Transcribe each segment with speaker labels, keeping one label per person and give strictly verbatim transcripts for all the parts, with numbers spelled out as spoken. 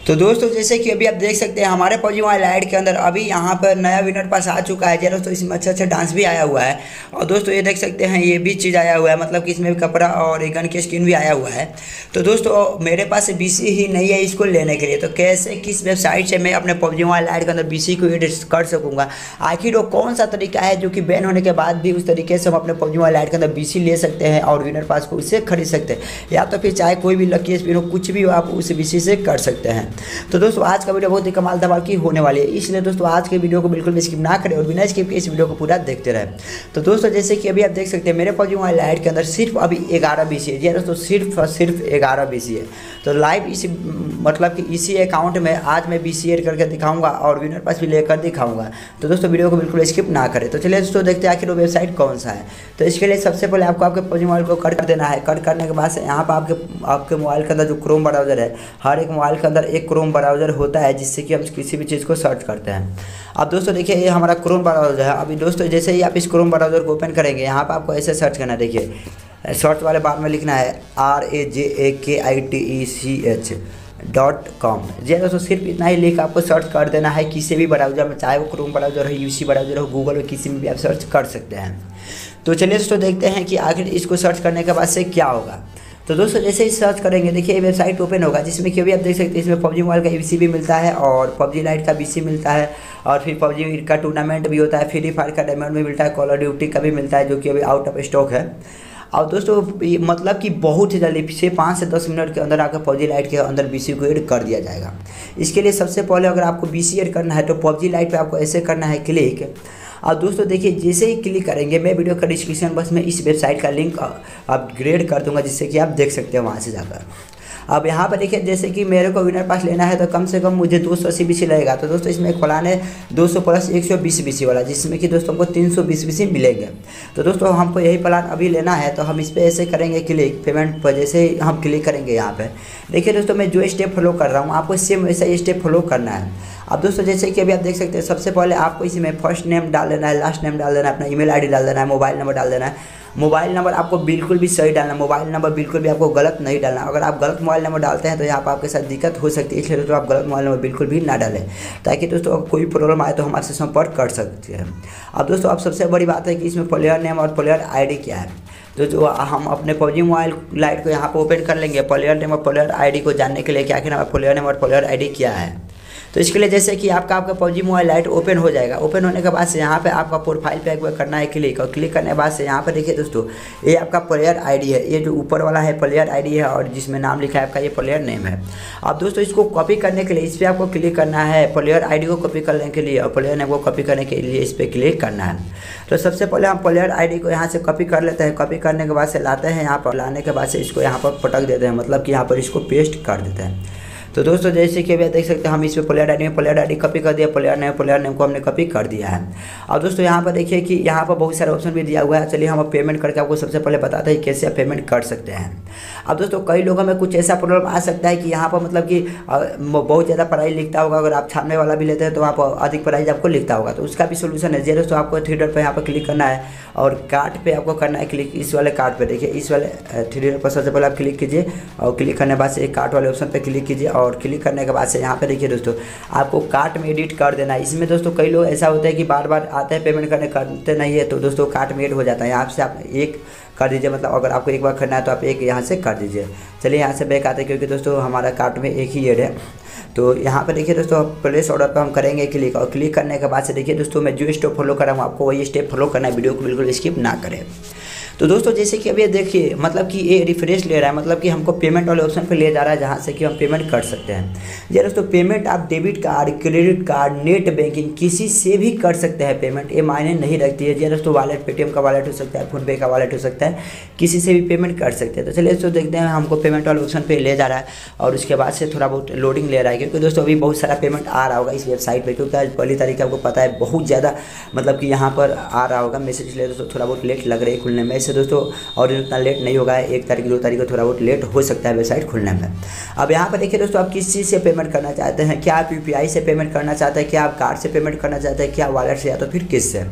Speaker 1: तो दोस्तों जैसे कि अभी आप देख सकते हैं हमारे पबजी मोबाइल लाइट के अंदर अभी यहाँ पर नया विनर पास आ चुका है। जरा दोस्तों इसमें अच्छा अच्छा डांस भी आया हुआ है। और दोस्तों ये देख सकते हैं ये भी चीज़ आया हुआ है, मतलब कि इसमें भी कपड़ा और गन की स्किन भी आया हुआ है। तो दोस्तों मेरे पास बीसी ही नहीं है इसको लेने के लिए, तो कैसे किस वेबसाइट से मैं अपने पबजी मोबाइल लाइट के अंदर बीसी को एड कर सकूँगा। आखिर वो कौन सा तरीका है जो कि बैन होने के बाद भी उस तरीके से हम अपने पबजी मोबाइल लाइट के अंदर बीसी ले सकते हैं और विनर पास को उससे खरीद सकते हैं, या तो फिर चाहे कोई भी लकी स्पिन हो कुछ भी हो आप उस बीसी से कर सकते हैं। तो दोस्तों आज का वीडियो बहुत ही कमाल धमाल की होने वाली है, इसलिए दोस्तों आज के वीडियो को बिल्कुल भी स्किप ना करें और बिना स्किप के इस वीडियो को पूरा देखते रहें। तो दोस्तों जैसे कि अभी आप देख सकते हैं मेरे पबजी मोबाइल लाइट के अंदर सिर्फ अभी ग्यारह बीसी है। जी दोस्तों सिर्फ और सिर्फ ग्यारह बीसी है। तो लाइव इसी मतलब कि इसी अकाउंट में आज मैं बीसी एड करके दिखाऊंगा और विनर पास भी लेकर दिखाऊंगा। तो दोस्तों वीडियो को बिल्कुल स्किप ना करें। तो चलिए दोस्तों देखते हैं आखिर वो वेबसाइट कौन सा है। तो इसके लिए सबसे पहले आपको आपके पबजी मोबाइल को कट कर देना है। कट करने के बाद से यहाँ पर आपके आपके मोबाइल के अंदर जो क्रोम ब्राउज़र है, हर एक मोबाइल के अंदर एक क्रोम ब्राउज़र होता है जिससे कि हम किसी भी चीज़ को सर्च करते हैं। अब दोस्तों देखिए ये हमारा क्रोम ब्राउज़र है। अभी दोस्तों जैसे ही आप इस क्रोम ब्राउज़र को ओपन करेंगे यहाँ पर आपको ऐसे सर्च करना है। देखिए सर्च वाले बार में लिखना है R A J A K I T E C H dot com. जी दोस्तों सिर्फ इतना ही लिख आपको सर्च कर देना है किसी भी ब्राउज़र में, चाहे वो क्रोम ब्राउज़र हो, यूसी ब्राउज़र हो, गूगल हो, किसी में भी आप सर्च कर सकते हैं। तो चलिए दोस्तों देखते हैं कि आखिर इसको सर्च करने के बाद से क्या होगा। तो दोस्तों जैसे ही सर्च करेंगे देखिए ये वेबसाइट ओपन होगा जिसमें कि अभी आप देख सकते हैं इसमें पबजी मोबाइल का बीसी भी मिलता है और पबजी लाइट का बीसी मिलता है और फिर पबजी का टूर्नामेंट भी होता है, फ्री फायर का डायमंड भी मिलता है, कॉल ऑफ ड्यूटी का भी मिलता है जो कि अभी आउट ऑफ स्टॉक है। और दोस्तों मतलब कि बहुत ही जल्दी से पाँच से दस मिनट के अंदर आपका पबजी लाइट के अंदर बीसी को ऐड कर दिया जाएगा। इसके लिए सबसे पहले अगर आपको बीसी ऐड करना है तो पबजी लाइट पे आपको ऐसे करना है क्लिक। और दोस्तों देखिए जैसे ही क्लिक करेंगे मैं वीडियो का डिस्क्रिप्शन बॉक्स में इस वेबसाइट का लिंक अपग्रेड कर दूंगा जिससे कि आप देख सकते हैं वहाँ से जाकर। अब यहाँ पर देखिए जैसे कि मेरे को विनर पास लेना है तो कम से कम मुझे दो सौ अस्सी बीसी लगेगा। तो दोस्तों इसमें एक प्लान है दो सौ प्लस एक सौ बीस बीसी वाला जिसमें कि दोस्तों हमको तीन सौ बीस बीसी मिलेंगे। तो दोस्तों हमको यही प्लान अभी लेना है तो हम इस पर ऐसे करेंगे क्लिक पेमेंट पर। जैसे ही हम क्लिक करेंगे यहाँ पे देखिए दोस्तों मैं जो स्टेप फॉलो कर रहा हूँ आपको सेम वैसा ही स्टेप फॉलो करना है। अब दोस्तों जैसे कि अभी आप देख सकते हैं सबसे पहले आपको इसमें फर्स्ट नेम डाल देना है, लास्ट नेम डाल देना है, अपना ईमेल आईडी डाल देना है, मोबाइल नंबर डाल देना है। मोबाइल नंबर आपको बिल्कुल भी सही डालना है, मोबाइल नंबर बिल्कुल भी आपको गलत नहीं डालना। अगर आप गलत मोबाइल नंबर डालते हैं तो यहाँ पर आपके साथ दिक्कत हो सकती है, इसलिए दोस्तों आप गलत मोबाइल नंबर बिल्कुल भी ना डालें ताकि दोस्तों अगर कोई प्रॉब्लम आए तो हमारे से संपर्क कर सकते हैं। अब दोस्तों अब सबसे बड़ी बात है कि इसमें प्लेयर नेम और प्लेयर आईडी क्या है। तो जो हम अपने पबजी मोबाइल लाइट को यहाँ पर ओपन कर लेंगे प्लेयर नेम और प्लेयर आईडी को जानने के लिए कि आखिर हमारा प्लेयर नेम और प्लेयर आईडी क्या है। तो इसके लिए जैसे कि आपका आपका पबजी मोबाइल लाइट ओपन हो जाएगा। ओपन होने के बाद से यहाँ पे आपका प्रोफाइल पे एक बार करना है क्लिक और क्लिक करने के बाद से यहाँ पे देखिए दोस्तों ये आपका प्लेयर आईडी है। ये जो ऊपर वाला है प्लेयर आईडी है और जिसमें नाम लिखा है आपका ये प्लेयर नेम है। अब दोस्तों इसको कॉपी करने के लिए इस पर आपको क्लिक करना है प्लेयर आईडी को कॉपी करने के लिए और प्लेयर नेम को कॉपी करने के लिए इस पर क्लिक करना है। तो सबसे पहले हम प्लेयर आईडी को यहाँ से कॉपी कर लेते हैं। कॉपी करने के बाद से लाते हैं यहाँ पर, लाने के बाद से इसको यहाँ पर पटक देते हैं, मतलब कि यहाँ पर इसको पेस्ट कर देते हैं। तो दोस्तों जैसे कि अभी देख सकते हैं हम इस पे प्लेयर आईडी में प्लेयर आईडी कॉपी कर दिया, प्लेयर नेम प्लेयर नेम को हमने कॉपी कर दिया है। और दोस्तों यहाँ पर देखिए कि यहाँ पर बहुत सारे ऑप्शन भी दिया हुआ है। चलिए हम पेमेंट करके आपको सबसे पहले बताते हैं कैसे आप पेमेंट कर सकते हैं। अब दोस्तों कई लोगों में कुछ ऐसा प्रॉब्लम आ सकता है कि यहाँ पर मतलब कि बहुत ज़्यादा प्राइस लिखता होगा। अगर आप छानने वाला भी लेते हैं तो वहाँ पर अधिक प्राइस आपको लिखता होगा, तो उसका भी सोल्यूशन है। जी दोस्तों आपको थ्री डॉट पर यहाँ पर क्लिक करना है और कार्ड पे आपको करना है क्लिक। इस वाले कार्ड पे देखिए इस वाले थ्री डॉट पर सबसे पहले आप क्लिक कीजिए और क्लिक करने के बाद से कार्ड वाले ऑप्शन पे क्लिक कीजिए और क्लिक करने के बाद से यहाँ पे देखिए दोस्तों आपको कार्ट में एडिट कर देना है। इसमें दोस्तों कई लोग ऐसा होता है कि बार बार आते हैं पेमेंट करने करते नहीं है, तो दोस्तों कार्ट में एड हो जाता है। यहाँ से आप एक कर दीजिए, मतलब अगर आपको एक बार करना है तो आप एक यहाँ से कर दीजिए। चलिए यहाँ से बैक आते हैं क्योंकि दोस्तों हमारा कार्ट में एक ही एड है। तो यहाँ पे देखिए दोस्तों प्लेस ऑर्डर पर हम करेंगे क्लिक और क्लिक करने के बाद से देखिए दोस्तों मैं जो स्टेप फॉलो कर रहा हूँ आपको वही स्टेप फॉलो करना है, वीडियो को बिल्कुल स्किप ना करें। तो दोस्तों जैसे कि अभी देखिए मतलब कि ये रिफ्रेश ले रहा है, मतलब कि हमको पेमेंट वाले ऑप्शन पे ले जा रहा है जहाँ से कि हम पेमेंट कर सकते हैं। जी दोस्तों पेमेंट आप debit card, credit card, net banking किसी से भी कर सकते हैं पेमेंट, ये मायने नहीं रखती है। जी दोस्तों वॉलेट पेटीएम का वॉलेट हो सकता है, फोनपे का वॉलेट हो सकता है, किसी से भी पेमेंट कर सकते हैं। तो चलिए दोस्तों देखते हैं हमको पेमेंट वाले ऑप्शन पे ले जा रहा है और उसके बाद से थोड़ा बहुत लोडिंग ले रहा है क्योंकि दोस्तों अभी बहुत सारा पेमेंट आ रहा होगा इस वेबसाइट पर, क्योंकि आज पहली तारीख आपको पता है बहुत ज़्यादा मतलब कि यहाँ पर आ रहा होगा मैसेज, इसलिए दोस्तों थोड़ा बहुत लेट लग रही है खुलने में। इससे दोस्तों और उतना लेट नहीं होगा, एक तारीख दो तारीख को थोड़ा बहुत लेट हो सकता है वेबसाइट खुलने में। अब यहाँ पर देखिए दोस्तों आप किस चीज़ से पेमेंट करना चाहते हैं, क्या आप यूपीआई से पेमेंट करना चाहते हैं, क्या आप कार्ड से पेमेंट करना चाहते हैं, क्या वॉलेट से, या तो फिर किस से।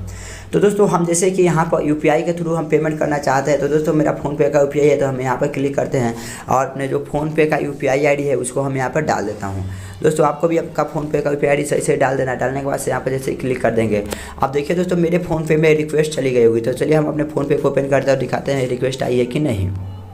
Speaker 1: तो दोस्तों हम जैसे कि यहाँ पर यूपीआई के थ्रू हम पेमेंट करना चाहते हैं, तो दोस्तों मेरा फ़ोनपे का यूपीआई है, तो हम यहाँ पर क्लिक करते हैं और अपने जो फ़ोनपे का यूपीआई आईडी है उसको हम यहाँ पर डाल देता हूँ। दोस्तों आपको भी आपका फ़ोनपे का यूपीआई आईडी सही से डाल देना। डालने के बाद से यहाँ पर जैसे क्लिक कर देंगे, अब देखिए दोस्तों मेरे फ़ोनपे में रिक्वेस्ट चली गई होगी। तो चलिए हम अपने फ़ोनपे को ओपन करते हैं और दिखाते हैं रिक्वेस्ट आई है कि नहीं।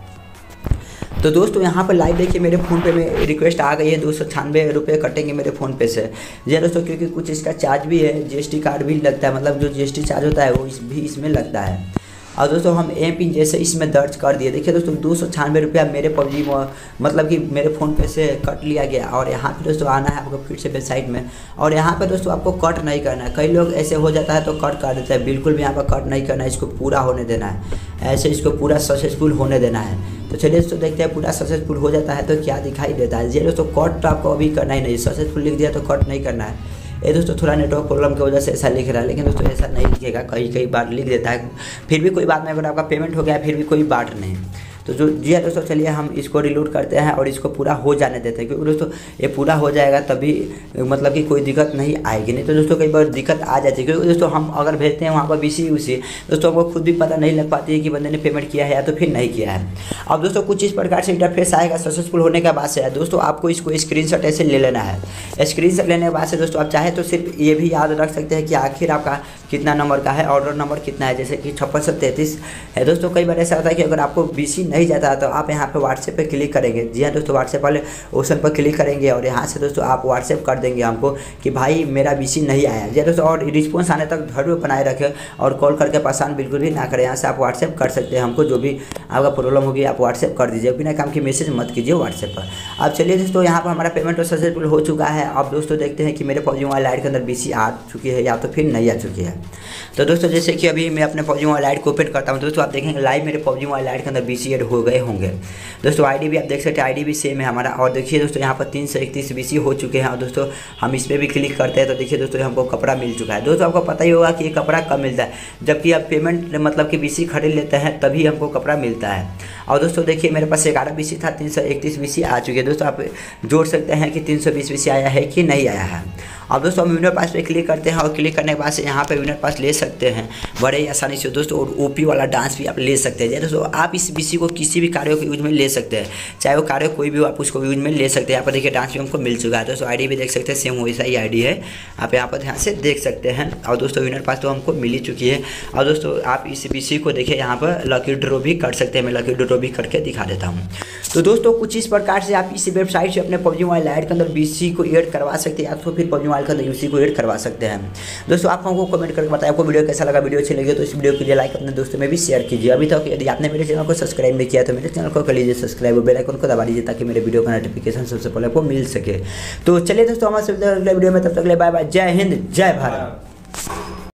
Speaker 1: तो दोस्तों यहाँ पर लाइव देखिए मेरे फ़ोनपे में रिक्वेस्ट आ गई है। दो सौ छियानवे रुपये कटेंगे मेरे फ़ोनपे से जी दोस्तों, क्योंकि कुछ इसका चार्ज भी है, जीएसटी कार्ड भी लगता है, मतलब जो जीएसटी चार्ज होता है वो इस भी इसमें लगता है। और दोस्तों हम एम पिन जैसे इसमें दर्ज कर दिए, देखिए दोस्तों दो सौ छियानवे रुपया मेरे पबजी मतलब कि मेरे फ़ोनपे से कट लिया गया। और यहाँ पे दोस्तों आना है आपको फिर से वेबसाइट में, और यहाँ पे दोस्तों आपको कट नहीं करना है। कई लोग ऐसे हो जाता है तो कट कर देते हैं, बिल्कुल भी यहाँ पर कट नहीं करना है, इसको पूरा होने देना है, ऐसे इसको पूरा सक्सेसफुल होने देना है। तो चलिए दोस्तों देखते हैं पूरा सक्सेसफुल हो जाता है तो क्या दिखाई देता है। ये दोस्तों कट तो आपको अभी करना ही नहीं, सक्सेसफुल लिख दिया तो कट नहीं करना है। ये दोस्तों थोड़ा नेटवर्क प्रॉब्लम की वजह से ऐसा लिख रहा है, लेकिन दोस्तों ऐसा नहीं लिखेगा, कई कई बार लिख देता है, फिर भी कोई बात नहीं। अगर आपका पेमेंट हो गया फिर भी कोई बात नहीं। तो जो जी हाँ दोस्तों चलिए हम इसको रिलोड करते हैं और इसको पूरा हो जाने देते हैं, क्योंकि दोस्तों ये पूरा हो जाएगा तभी मतलब कि कोई दिक्कत नहीं आएगी। नहीं तो दोस्तों कई बार दिक्कत आ जाती है, क्योंकि दोस्तों हम अगर भेजते हैं वहाँ पर बीसी उसी दोस्तों हमको खुद भी पता नहीं लग पाती है कि बंदे ने पेमेंट किया है या तो फिर नहीं किया है। अब दोस्तों कुछ इस प्रकार से इंटरफेस आएगा सक्सेसफुल होने के बाद से है दोस्तों आपको इसको स्क्रीनशॉट ऐसे ले लेना है। स्क्रीनशॉट लेने के बाद से दोस्तों आप चाहे तो सिर्फ ये भी याद रख सकते हैं कि आखिर आपका कितना नंबर का है, ऑर्डर नंबर कितना है, जैसे कि छप्पन सौ तैंतीस है दोस्तों। कई बार ऐसा होता है कि अगर आपको बीसी नहीं जाता तो आप यहाँ पे व्हाट्सएप पे क्लिक करेंगे। जी हाँ दोस्तों व्हाट्सएप वाले ऑप्शन पर क्लिक करेंगे और यहाँ से दोस्तों आप व्हाट्सएप कर देंगे हमको कि भाई मेरा बीसी नहीं आया। जी दोस्तों और रिस्पॉन्स आने तक धैर्य बनाए रखें और कॉल करके परेशान बिल्कुल भी ना करें। यहाँ से आप व्हाट्सएप कर सकते हैं हमको, जो भी आपका प्रॉब्लम होगी आप व्हाट्सएप कर दीजिए, बिना काम की मैसेज मत कीजिए व्हाट्सएप पर। अब चलिए दोस्तों यहाँ पर हमारा पेमेंट सक्सेसफुल हो चुका है। अब दोस्तों देखते हैं कि मेरे पबजी मोबाइल आईडी के अंदर बीसी आ चुकी है या तो फिर नहीं आ चुकी है। तो दोस्तों जैसे कि अभी मैं अपने पबजी मोबाइल आईडी को ओपन करता हूँ दोस्तों, आप देखेंगे लाइव मेरे पबजी मोबाइल आईडी के अंदर बीसी ऐड हो गए होंगे। दोस्तों आईडी भी आप देख सकते हैं, आईडी भी सेम है हमारा। और देखिए दोस्तों यहाँ पर तीन सौ इकतीस बीसी हो चुके हैं। और दोस्तों हम इस पर भी क्लिक करते हैं तो देखिए दोस्तों हमको कपड़ा मिल चुका है। दोस्तों आपको पता ही होगा कि ये कपड़ा कब मिलता है, जबकि आप पेमेंट मतलब कि बीसी खरीद लेते हैं तभी हमको कपड़ा मिलता है। और दोस्तों देखिए मेरे पास ग्यारह बीसी था, तीन सौ इकतीस बीसी आ चुकी है। दोस्तों आप जोड़ सकते हैं कि तीन सौ बीस बीसी आया है कि नहीं आया है। अब दोस्तों हम विनर पास पे क्लिक करते हैं और क्लिक करने के बाद से यहाँ पे विनर पास ले सकते हैं बड़े ही आसानी से दोस्तों। और ओपी वाला डांस भी आप ले सकते हैं। दोस्तों आप इस बीसी को किसी भी कार्य के यूज में ले सकते हैं, चाहे वो कार्य कोई भी हो आप उसको यूज में ले सकते हैं। यहाँ पर देखिए डांस भी हमको मिल चुका है दोस्तों। आईडी भी देख सकते हैं सेम वैसा ही आईडी है, आप यहाँ पर ध्यान से देख सकते हैं। और दोस्तों विनर पास तो हमको मिल ही चुकी है। और दोस्तों आप इस बीसी को देखिए यहाँ पर लकी ड्रॉ भी कर सकते हैं, मैं लकी ड्रॉ भी करके दिखा देता हूँ। तो दोस्तों कुछ इस प्रकार से आप इस वेबसाइट से अपने पबजी मोबाइल ऐड के अंदर बीसी को ऐड करवा सकते हैं, या तो फिर पबजी मोबाइल के अंदर यूसी को ऐड करवा सकते हैं। दोस्तों आप हमको कमेंट करके बताएं आपको वीडियो कैसा लगा। वीडियो अच्छी लगी तो इस वीडियो के लिए लाइक अपने दोस्तों में भी शेयर कीजिए। अभी तक यदि आपने मेरे चैनल को सब्सक्राइब नहीं किया तो मेरे चैनल को कर लीजिए सब्सक्राइब, बेल आइकन को दबा दीजिए ताकि मेरे वीडियो का नोटिफिकेशन सबसे पहले आपको मिल सके। तो चलिए दोस्तों हमारे अगले वीडियो में, तब तक ले बाय बाय, जय हिंद जय भारत।